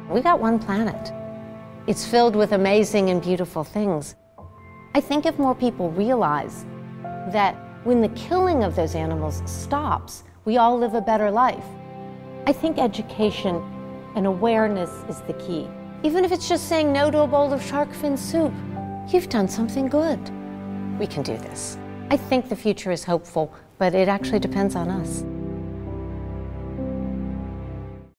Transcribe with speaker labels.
Speaker 1: We got one planet. It's filled with amazing and beautiful things. I think if more people realize that when the killing of those animals stops, we all live a better life. I think education and awareness is the key. Even if it's just saying no to a bowl of shark fin soup, you've done something good. We can do this. I think the future is hopeful, but it actually depends on us.